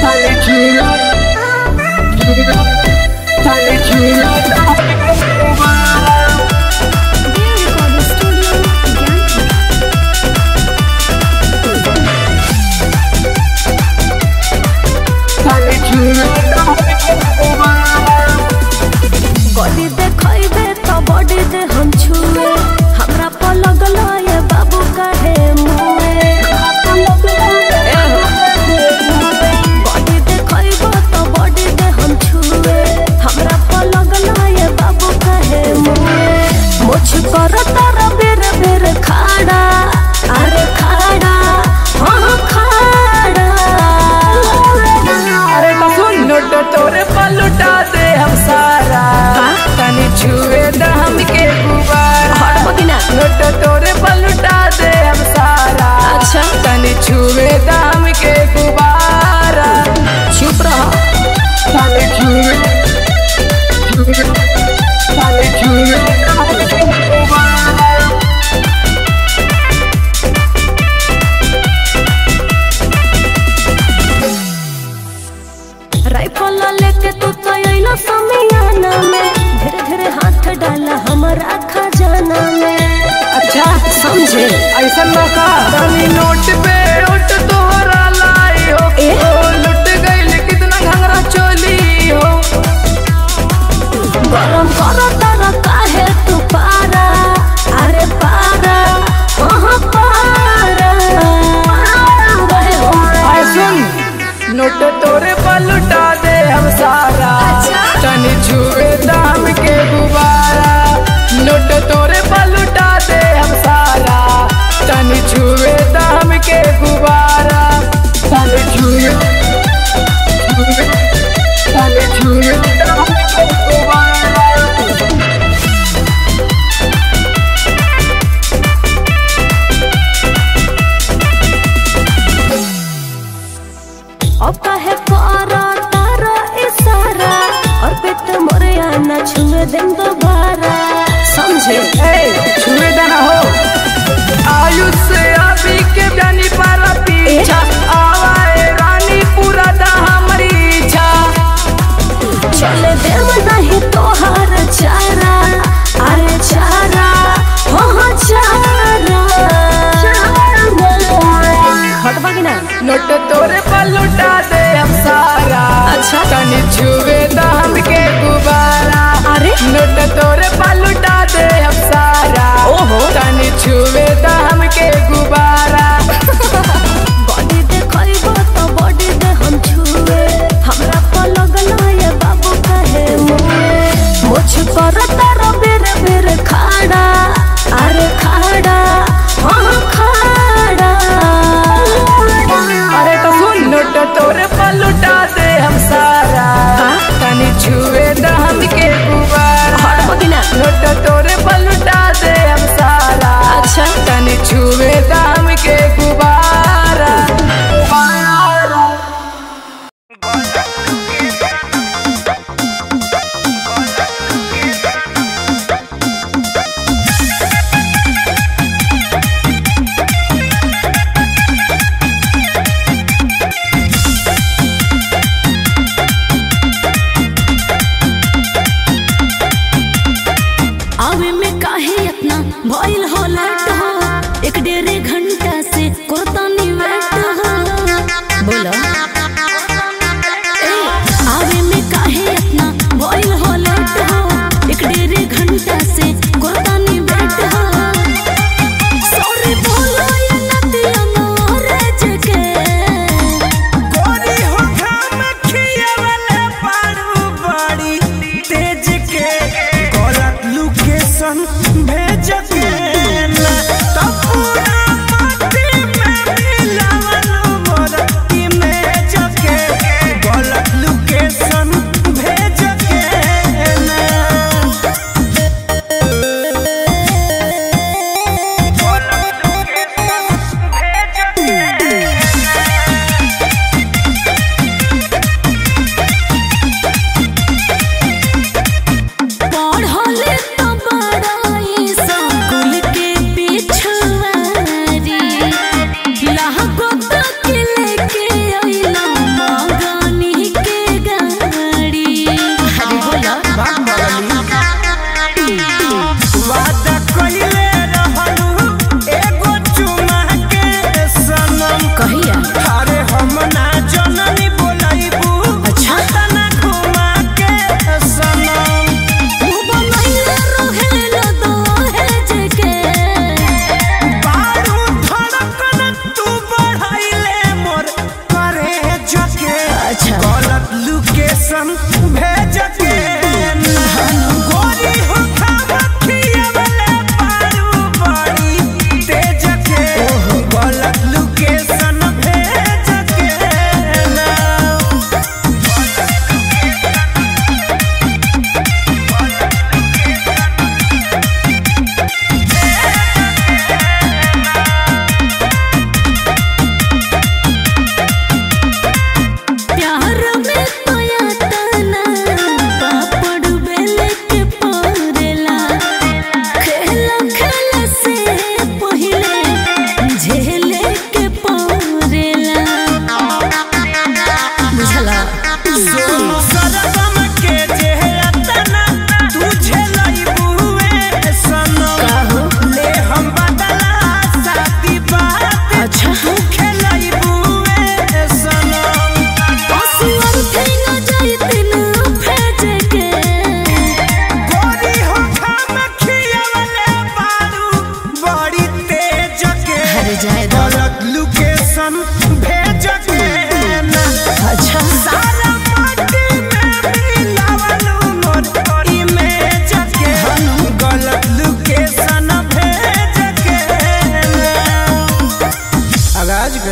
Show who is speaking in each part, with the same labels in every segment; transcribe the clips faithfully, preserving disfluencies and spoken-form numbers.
Speaker 1: Body देखइबे तो body दे हम छुए हमरा पर लगल ये बाबू काहे मुए बॉडी देखइबे तो बॉडी दे हम छुए हमरा पर लगल ये बाबू काहे मुए मुझ पर तारा बेर बेर खाड़ा अरे खाड़ा हां खाड़ा
Speaker 2: अरे तो सुन नोट तोरे पर लुटा दे हम सारा तनी छुए द हमके गुबारा
Speaker 1: हट मदिना
Speaker 2: नोट तोरे पर लुटा दे हम सारा
Speaker 1: अच्छा
Speaker 2: तनी छुए द हमके गुबारा
Speaker 1: चुप रह
Speaker 2: तनी छुए तनी छुए द हमके गुबारा
Speaker 1: राइफल लेके तू तो आइला समियाना में धीरे धीरे हाथ डाला हमारा खजाना में
Speaker 2: अच्छा
Speaker 1: समझे
Speaker 2: ऐसा मौका तनी नोट पे नोट तोहरा लाई हो
Speaker 1: ए?
Speaker 2: ओ लुट गइल कितना घंगरा चोली हो
Speaker 1: गरम करो तारा काहे तू पारा अरे पारा कहाँ पारा
Speaker 2: आय सुन नोट तोरे पर लुटा दे हम सारा
Speaker 1: अच्छा?
Speaker 2: तनी छुए दाम के गुबारा नोट तोरे पर लुटा दे हम सारा तनी छुए दाम के गुबारा तनी छुए छुए तनी छुए दाम के गुबारा
Speaker 1: अब काहे करा तारा इशारा और पेट मोरे आना छुए दिन दोबारा समझे
Speaker 2: ए छुए देना हो आयुष से अभी के जानी पारा पीछा आवाए रानी पूरा दा हमारी इच्छा
Speaker 1: चले देव नहीं तोहार चारा अरे चारा हाँ चारा हटवा की ना
Speaker 2: नोट तोरे पर लुटा दे हम सारा
Speaker 1: अच्छा?
Speaker 2: तनी छुए दाम के गुबारा
Speaker 1: अरे
Speaker 2: नोट तोरे पर लुटा दे हम सारा
Speaker 1: ओहो
Speaker 2: तनी छुए दाम के गुबारा
Speaker 1: बॉडी देखइबो तो बॉडी दे हम छुए हमरा पर लगल ये बाबू काहे मुए मुझ पर तारा बेर बेर खाड़ा अरे खाड़ा हाँ खाड़ा
Speaker 2: अरे तो सुन नोट तोरे पर लुटा दे हम सारा तनी छुए दाम के गुबारा
Speaker 1: हट मदिना
Speaker 2: नोट तोरे पर लुटा दे हम सारा
Speaker 1: अच्छा
Speaker 2: तनी छुए दाम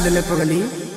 Speaker 2: ले ले पगली।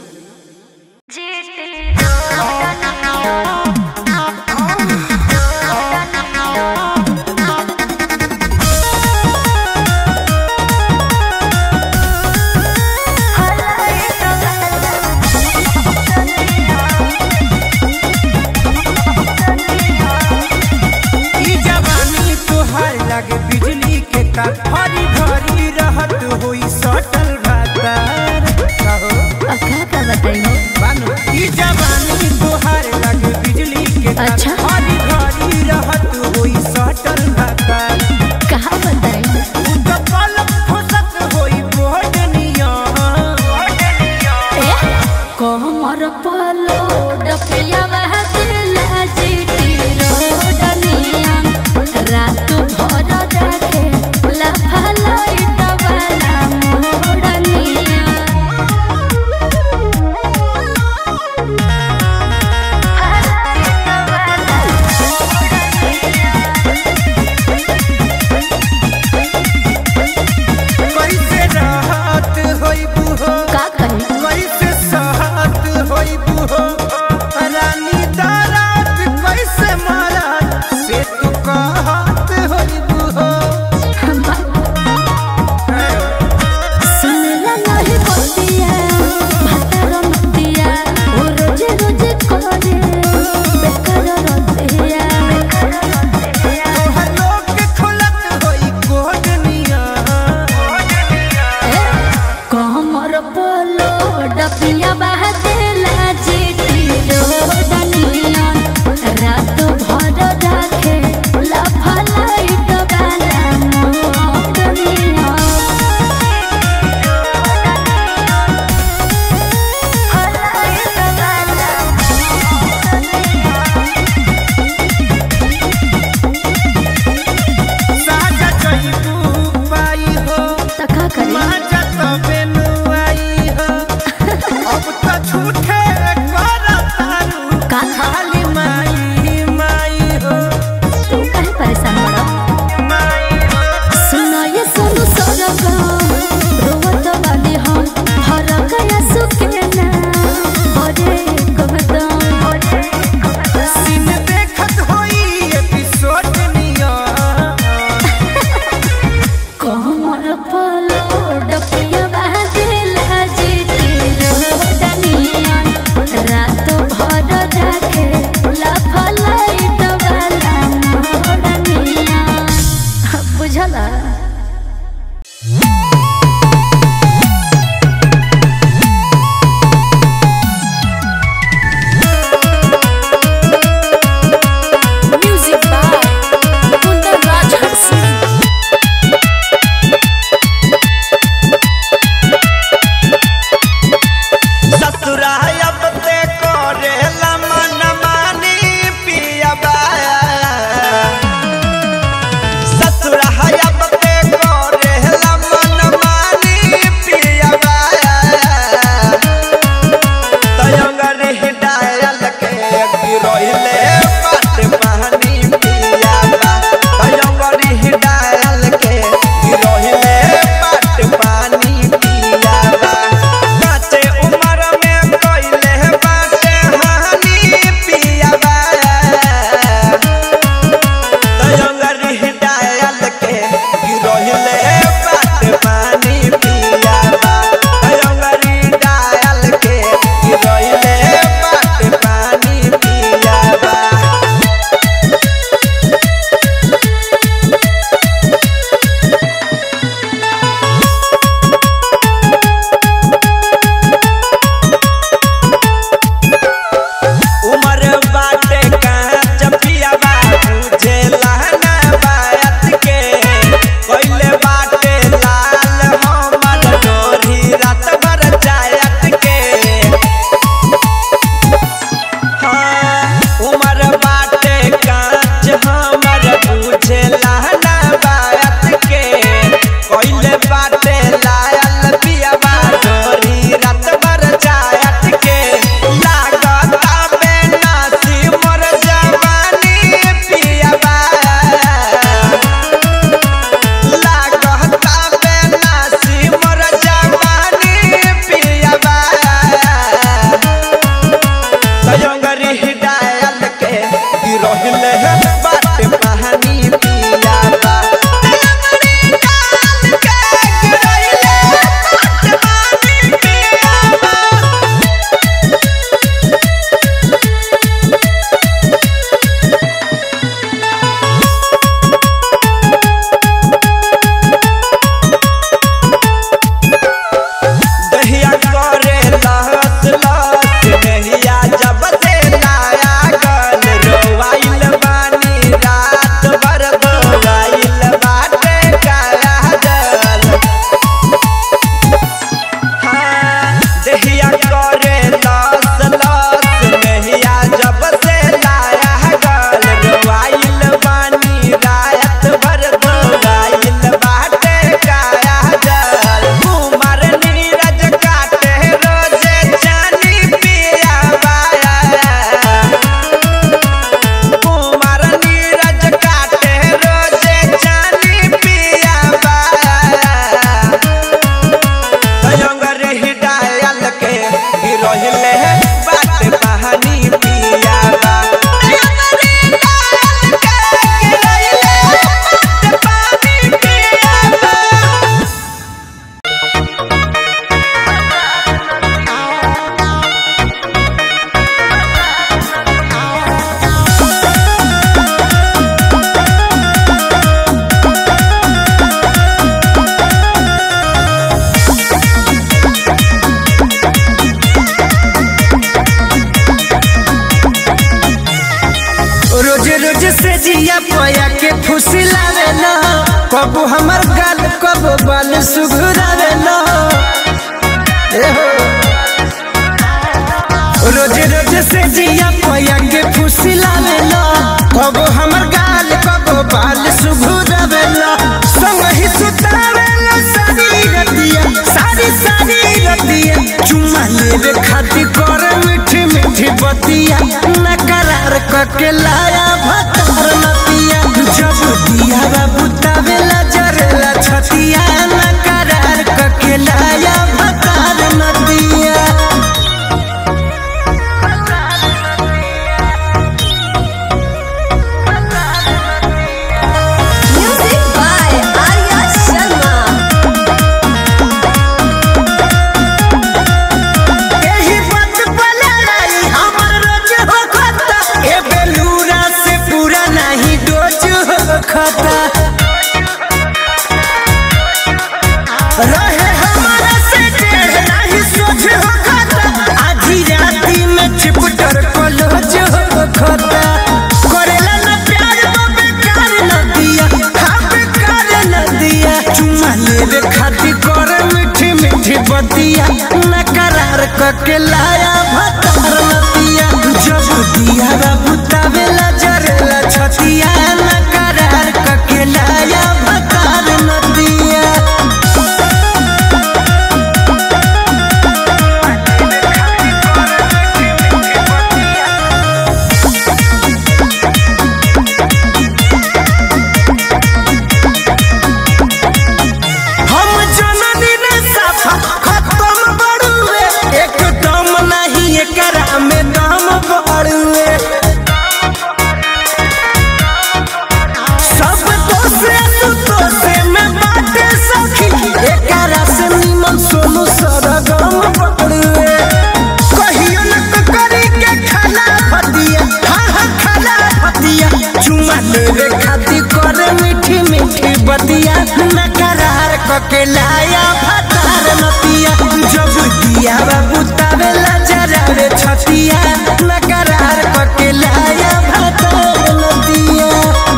Speaker 3: बिजली के तार हरी भरी रहत होई सटल भातार कहो
Speaker 1: अखा का बताइयो
Speaker 3: बानो ई जवानी तोहार लगे बिजली के तार
Speaker 1: अच्छा?
Speaker 3: हरी भरी रहत होई सटल भातार
Speaker 1: कहाँ बताइयो
Speaker 3: उ तो पलक फसत होई बोडनिया
Speaker 1: कोमर पलो डपिया वह दिला जीती रोडनिया रात भर जाके लफलाई डबला मोड़निया
Speaker 3: कैसे राहत होई बुहो
Speaker 1: का कही
Speaker 3: कैसे सहत होई बुहो रानी दारात कैसे मारत से तू कहत होई बुहो
Speaker 1: सुनला नहीं बतिया भातर नतिया ओ रोज रोज करे बेकार रतिया
Speaker 3: तोहर लोग के खुलत होई कोडनिया
Speaker 1: कोमर पलो डपिया बहतेला जीती रोडनिया रात भर जाके लफलाई डबला मोड़निया
Speaker 3: साजा चईबू पाई हो
Speaker 1: तका करे
Speaker 3: माजा तबे नु आई हो अब तो छूट खुशी लावेला कब हमर गाल कब बाल सुघुरावेला रोज रोज से जिया पया के खुशी लावेला कब हमर गाल कब बाल सुघुरावेला संग ही सुतावेला सारी रतिया सारी सारी रतिया चुम्मा लेवे खातिर कर मीठी मीठी बतिया न करार करके लाया भतार नतिया जब दिया बाबू तावेला जरेला छतिया न करार करके लाया भतार नतिया।
Speaker 1: Music by Arya Sharma.
Speaker 3: यही बात पलाई हमर रोज हो खाता ए बेलूरा से पूरा नहीं डोज हो खाता रहे हमारा से डेढ़ नहीं सोच हो खाता आधी राती में चिपटर कलोज हो खाता करेला न प्यार वो बेकार न दिया हाँ बेकार न दिया चुम्मा लेवे खातिर कर मीठी मीठी बतिया न करार करके लाया भतार नतिया जब दिया बाबू तावेला जरेला छतिया न करार करके लाया भतार नतिया। हम जननी ने साफा खत्म बड़ुए एकदम नहीं एकरा में दम बड़ुए सब दोसे सुतोसे में बाटे सखी एकरा से निमन सोनू सरगम बड़ुए कहियो न करी के खाना फतिया हाँ हाँ खाना फतिया चुमा लेवे खातिर कर मीठी मीठी बतिया न करार करके लाया भतार नतिया जब दिया बाबू तावेला जरावे छतिया न करार करके लाया भतार नतिया।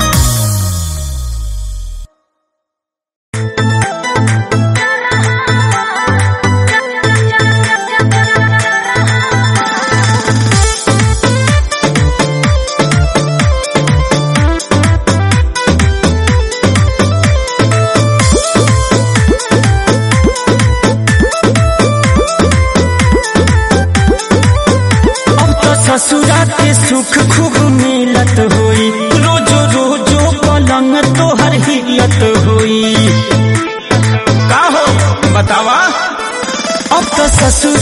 Speaker 4: ससुरा के सुख खूब मिलत होई रोजो रोजो पलंग तोहर हिलत होई का हो बतावा अब तो ससुर